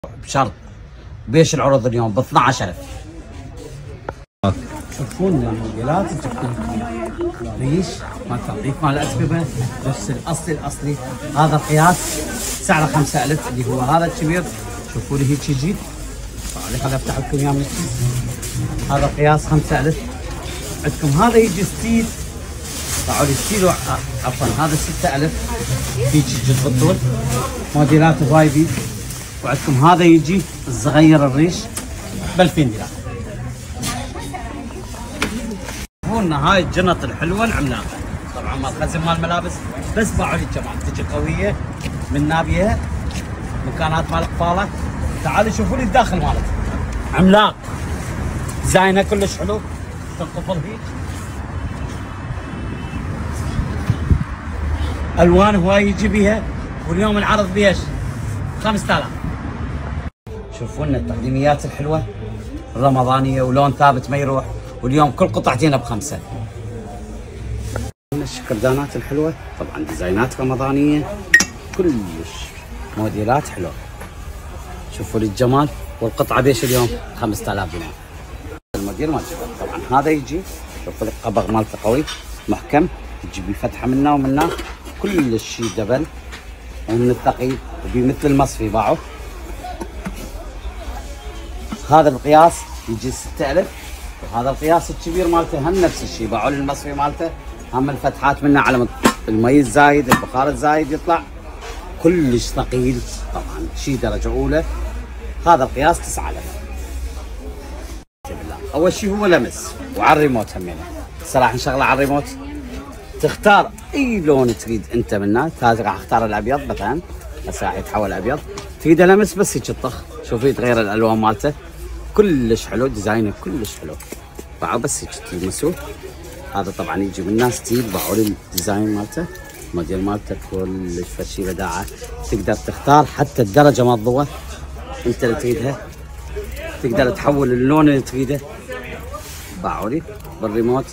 بشرط بيش العروض اليوم ب 12000. شوفون الموديلات ريش مال تنظيف مال الاسببه نفس الاصلي. هذا القياس سعره 5000 اللي هو هذا الكبير. شوفوا لي هيك يجي. خليني افتح لكم اياه من الكيس. هذا القياس 5000. عندكم هذا يجي ستيل. طلعوا لي ستيل عفوا هذا 6000 هيك يجي بالطول. موديلات هواي بي. وعندكم هذا يجي الصغير الريش ب 2000 دينار. شوفونا هاي الجنط الحلوه العملاقه. طبعا مال خزن مال ملابس بس باعوا لي الجمال تجي قويه من نابيه مكانات مال قفاله. تعالوا شوفوا لي الداخل مالتها عملاق زاينه كلش حلو تنقفل هيك الوان هواي يجي بيها. واليوم العرض بيش 5000. شوفوا لنا التقديميات الحلوه الرمضانيه ولون ثابت ما يروح. واليوم كل قطعتين ب5. الشكردانات الحلوه طبعا ديزاينات رمضانيه كلش موديلات حلوه. شوفوا لي الجمال. والقطعه بيش اليوم 5000 دينار. الموديل مال طبعا هذا يجي شوفوا لي القبغ مالته قوي محكم يجي بيه فتحه منا ومنا كلش شيء دبل ومن الثقيل وبمثل المصفي باعه. هذا القياس يجي 6000. وهذا القياس الكبير مالته هم نفس الشيء باعوا لي المصفي مالته هم الفتحات منه على المي الزايد البخار الزايد يطلع كلش ثقيل طبعا شيء درجه اولى. هذا القياس 9000. اول شيء هو لمس وعلى الريموت همينه. هسه راح نشغله على الريموت تختار اي لون تريد انت منه. هذا راح اختار الابيض مثلا. هسه راح يتحول ابيض. تريده لمس بس هيك تطخ. شوفوا يتغير الالوان مالته كلش حلو ديزاينه كلش حلو. باعوا بس هيك تلمسوه. هذا طبعا يجي من ناس ستيل باعوا لي الديزاين مالته الموديل مالته كلش فشي بداعه. تقدر تختار حتى الدرجه مال الضوء انت اللي تريدها. تقدر تحول اللون اللي تريده. باعوا لي بالريموت.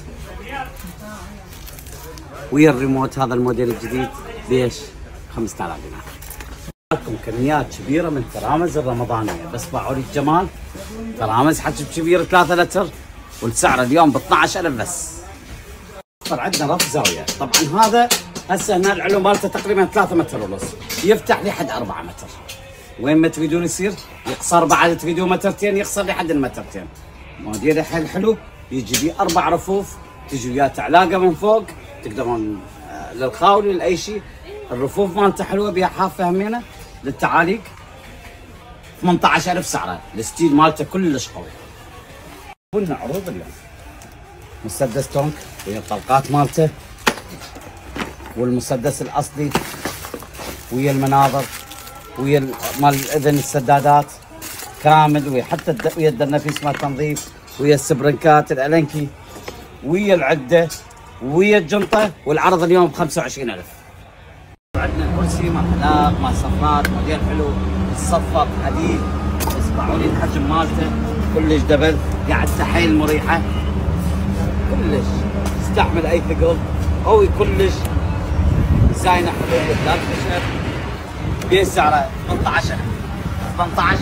ويا الريموت هذا الموديل الجديد بيش 5000 دينار. لكم كميات كبيره من الترامز الرمضانيه بس باعوا لي الجمال. ترامز حجم كبير 3 لتر والسعر اليوم ب 12000 بس. عندنا رف زاويه طبعا هذا هسه هنا العلو مالته تقريبا 3 متر ونص يفتح لحد 4 متر. وين ما تريدون يصير يقصر بعد تريدون مترتين يقصر لحد المترتين. موديل حيل حلو يجي بيه 4 رفوف تجي وياه تعلاقه من فوق تقدرون للخاولي لاي شيء. الرفوف مالته حلوه بيها حافه همينه للتعاليق 18000 سعره. الستيل مالته كلش قوي. قلنا عروض اليوم مسدس تونك ويا الطلقات مالته والمسدس الاصلي ويا المناظر ويا مال الاذن السدادات كامل ويا حتى ويا الدرنفيس مال التنظيف ويا السبرنكات الالنكي ويا العده ويا الجنطه. والعرض اليوم ب 25000. عندنا كرسي مال حلاق مال صفرات موديل حلو الصفط حديد. اسمعوا لي الحجم مالته كلش دبل قاعدته حيل مريحه كلش يستحمل اي ثقل قوي كلش ديزاينه حلو قدام خشب. بيش سعره 18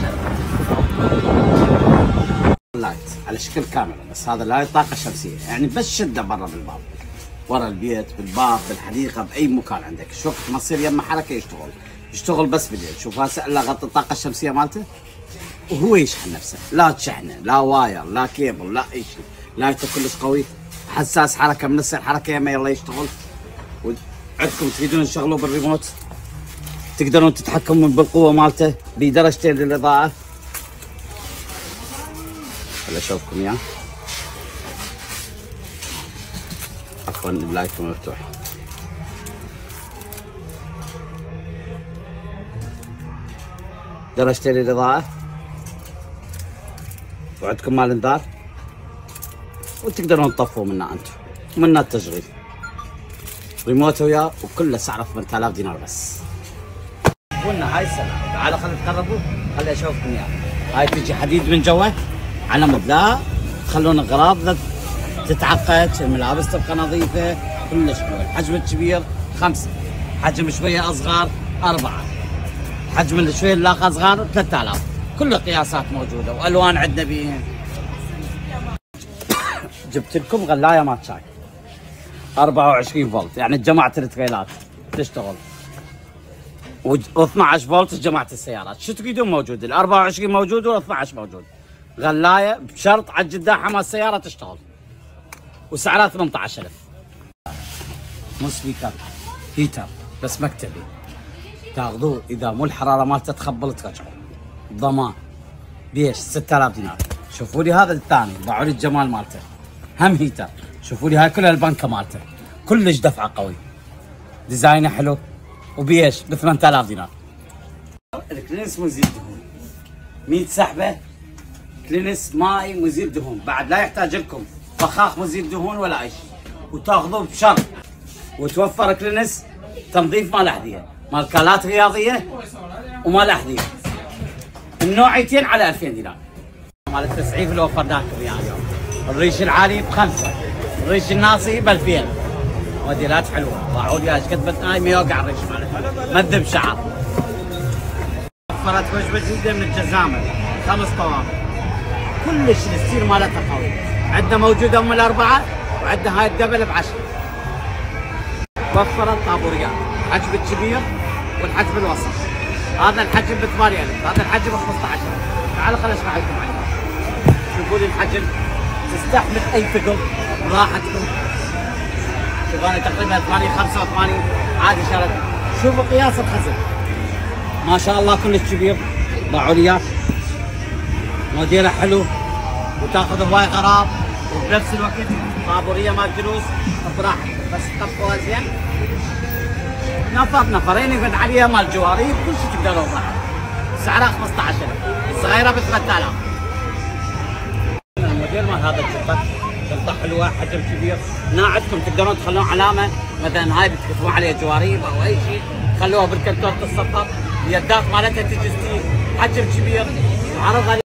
لايت على شكل كاميرا بس هذا لايت طاقه شمسيه يعني بس شده برا بالباب ورا البيت بالباب بالحديقه باي مكان عندك. شوف ما تصير يمه حركه يشتغل بس بالليل. شوف هسه الا غطي الطاقه الشمسيه مالته وهو يشحن نفسه لا تشحنه لا واير لا كيبل لا اي شيء. لايته كلش قوي حساس حركه من الحركه يمه يلا يشتغل. وعندكم تريدون تشغلوه بالريموت تقدرون تتحكمون بالقوه مالته بدرجتين للاضاءه. هلا اشوفكم اياه. عفوا اللايت مفتوح. درجتين للاضاءه وعندكم مال انذار وتقدرون تطفوا منه انتم ومنه التشغيل. ريموت وياه وكله سعره 8000 دينار بس. قلنا هاي السنه تعالوا خلينا نقربوا خلي اشوفكم اياه. هاي تجي حديد من جوا على مود لا تخلون اغراض لا تتعقد. الملابس تبقى نظيفه كلش حلو. الحجم الكبير 5 حجم شويه اصغر 4 حجم شويه اللاقه صغار 3000. كل القياسات موجوده والوان عندنا بيهم. جبت لكم غلايه مال شاي 24 فولت، يعني جماعه التريلات تشتغل، و12 فولت جماعه السيارات. شو تريدون موجود، ال 24 موجود وال 12 موجود. غلايه بشرط على الجداحه مال السياره تشتغل، وسعرها 18000. مو سبيكر، هيتر بس مكتبي، تاخذوه اذا مو الحراره مالته تخبل ترجعوه ضمان. بيش 6000 دينار. شوفوا لي هذا الثاني، ضعوا لي الجمال مالته، هم هيتر. شوفوا لي هاي كلها البنكه مالته، كلش دفعه قوي، ديزاينه حلو، وبيش ب 8000 دينار. الكلينس مزيل دهون 100 سحبه، كلينس ماي مزيل دهون، بعد لا يحتاج لكم فخاخ مزيل دهون ولا اي شيء، وتاخذوه بشرط. وتوفر كلينس تنظيف مال احذيه، مال كالات رياضيه ومال احذيه، النوعيتين على 2000 دينار. مال التسعيف اللي وفرناه لكم اياه اليوم، الريش العالي ب5، الريش الناصي ب2000. موديلات حلوه، ضاعوا لي ايش قد بدنا ما يوقع الريش مالته، مذب شعر. وفرت وجبه جديده من الجزامه 5 طوابق، كلش الستيل مالتها قوي. عندنا موجوده ام الاربعه، وعندنا هاي الدبل ب10. وفرت طابوريات، الحجم الكبير والحجم الوسط. هذا الحجم ب 8000، هذا الحجم ب 15000. تعالوا خليني اشرح لكم عليه. شوفوا لي الحجم، تستحمل اي ثقل براحتكم. شوفوا انا تقريبا 85 عادي شرد. شوفوا قياس الخزن ما شاء الله كلش كبير. ضعوا لي اياه، موديله حلو وتاخذ هواي غراب، وبنفس الوقت طابوريه مال جلوس براحتك، بس تطفوها زين. نفرين يقعد عليها مال جواري، كل شيء تقدرون براحتك. سعرها 15000، الصغيره ب 3000. الموديل مال هذا الجبه جلطه حلوه، حجم كبير، هنا عندكم تقدرون تخلون علامه، مثلا هاي بتكتبون عليها جواريب او اي شيء، خلوها بالكنتور تسطر. اليدات مالتها تجي ستيل، حجم كبير، وعرضها